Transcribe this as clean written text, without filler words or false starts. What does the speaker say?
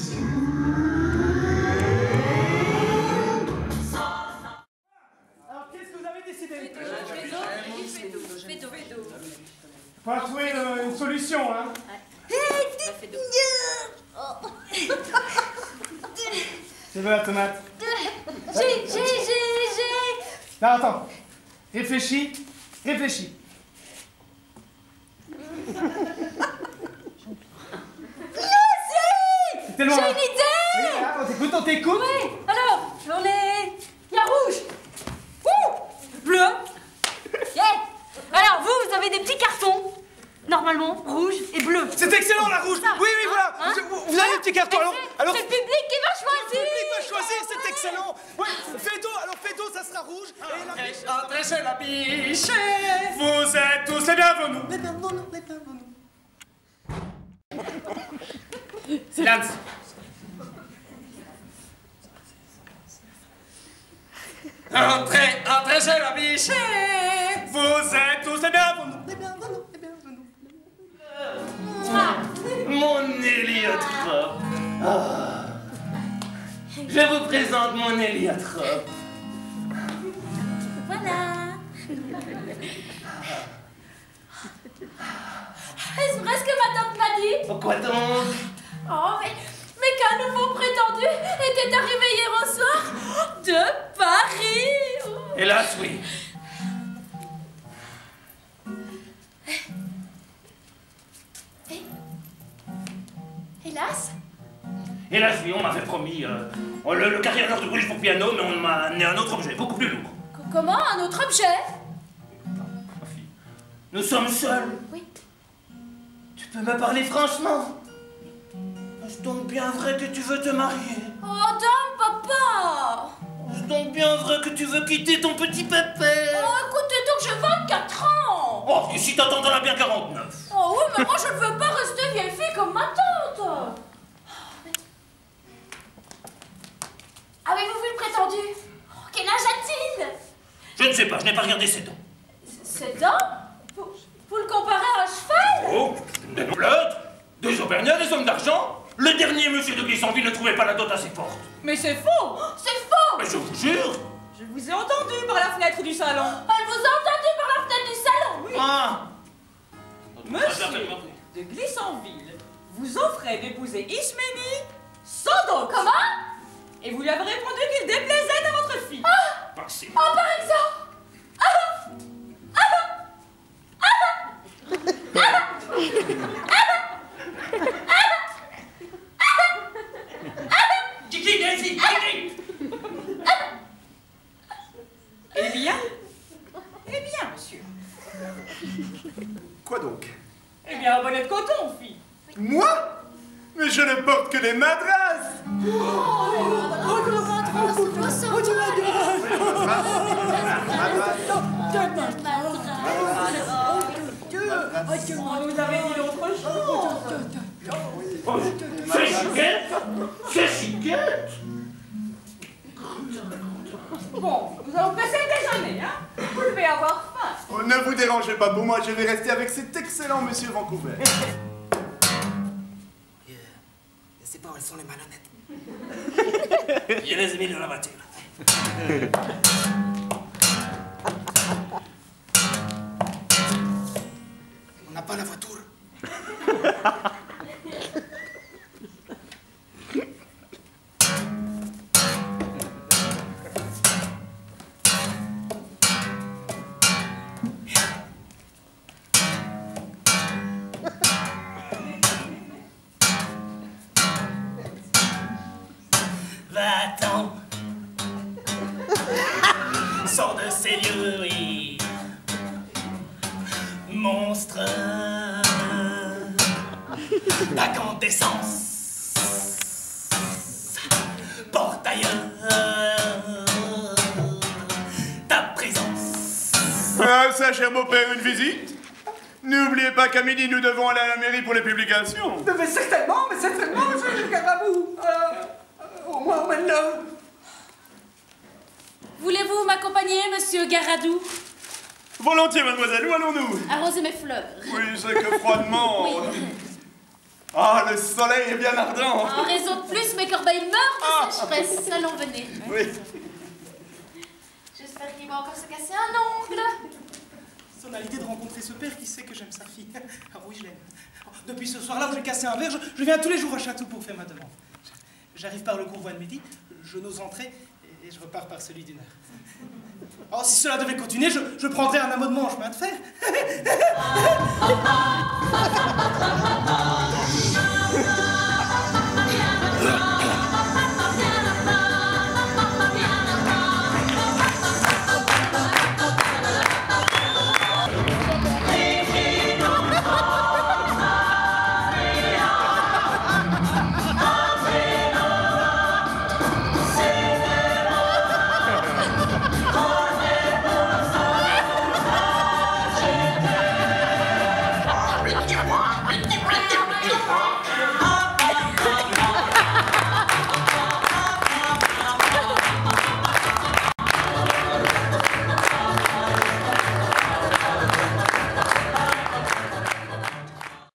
Alors, qu'est-ce que vous avez décidé? Fédo. Faut trouver une solution, hein. C'est bon, la tomate. J'ai. Non, attends. Réfléchis. Tellement... J'ai une idée! Oui, là, on t'écoute. Oui, alors, il y a rouge. Bleu. Yeah. Alors, vous avez des petits cartons. Normalement, rouge et bleu. C'est excellent, la rouge. Oui, voilà. Hein? Vous avez des petits cartons. Alors... C'est le public qui va choisir. Le public va choisir, c'est excellent. Oui, Fédo, ça sera rouge. Entrez chez la biche. Vous êtes tous les bienvenus. Silence. Entrez chez la biche. Vous êtes tous les bienvenus. Mon héliotrope. Ah. Je vous présente mon héliotrope. Voilà. Est-ce vrai ce que ma tante m'a dit? Pourquoi donc? Oh, mais qu'un nouveau prétendu était arrivé hier au soir de Paris. Hélas, oui. Hélas? Hélas, oui, on m'avait promis le carillonneur de Bruges pour piano, mais on m'a amené un autre objet, beaucoup plus lourd. Comment? Un autre objet? Ma fille, nous sommes seuls. Oui. Tu peux me parler franchement? Est-ce donc bien vrai que tu veux te marier? Oh, dame, papa! Est-ce donc bien vrai que tu veux quitter ton petit pépère? Oh, écoutez donc, j'ai 24 ans! Oh, et si t'attends, t'en as bien 49. Oh oui, mais moi je ne veux pas rester vieille fille comme ma tante! Avez-vous vu le prétendu? Oh, quel âge a-t-il? Je ne sais pas, je n'ai pas regardé ses dents. Ses dents? Vous le comparez à un cheval? Oh, des nobleuses, des auvergnats, des hommes d'argent. Le dernier monsieur de Glissonville ne trouvait pas la dot assez forte. Mais c'est faux! C'est faux! Mais je vous jure. Je vous ai entendu par la fenêtre du salon. Elle vous a entendu par la fenêtre du salon! Oui. Ah. Monsieur de Glissonville vous offrait d'épouser Isménie sans dot. Comment? Et vous lui avez répondu qu'il déplaisait à votre fille. Passez. Oh, par exemple! Kiki, viens ici, Kiki. Eh bien, monsieur. Quoi donc? Eh bien, un bonnet de coton, fille. Moi? Mais je ne porte que des madrasses. Vous avez dit l'autre chose. Oh, c'est chiquette. C'est chiquette. Bon, nous allons passer le déjeuner, hein. Vous devez avoir faim. Oh, ne vous dérangez pas, pour moi je vais rester avec cet excellent monsieur Vancouver. Je sais pas où elles sont les malhonnêtes. Je les ai mis dans la voiture. On n'a pas la voiture. Va-t'en. Sors de ces lieux, oui. Monstre d'incandescence. Porte ailleurs ta présence. Ah, ça, cher beau-père, une visite? N'oubliez pas qu'à midi, nous devons aller à la mairie pour les publications. Mais certainement, monsieur Garabou. Au moins maintenant. Voulez-vous m'accompagner, monsieur Garadou? Volontiers, mademoiselle, où allons-nous? Arroser mes fleurs. Oui, c'est que froidement. Oui. Oh, le soleil est bien ardent. Un raison de plus, mais Corbeil meurt de sécheresse. Allons, venez. Oui. J'espère qu'il va encore se casser un ongle. On a l'idée de rencontrer ce père qui sait que j'aime sa fille. Ah oui, je l'aime. Depuis ce soir-là où j'ai cassé un verre, je viens tous les jours au château pour faire ma demande. J'arrive par le courroie de midi, je n'ose entrer et je repars par celui d'une heure. Oh, si cela devait continuer, je prendrais un amendement en chemin de fer.